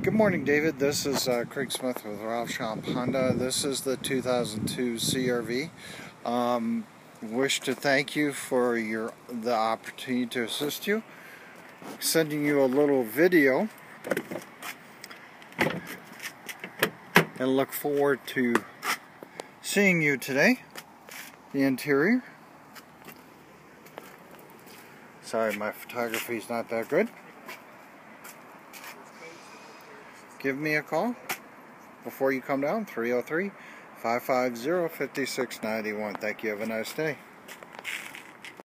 Good morning, David. This is Craig Smith with Ralph Schomp Honda. This is the 2002 CRV. Wish to thank you for the opportunity to assist you. Sending you a little video, and look forward to seeing you today. The interior. Sorry, my photography is not that good. Give me a call before you come down, 303-550-5691. Thank you. Have a nice day.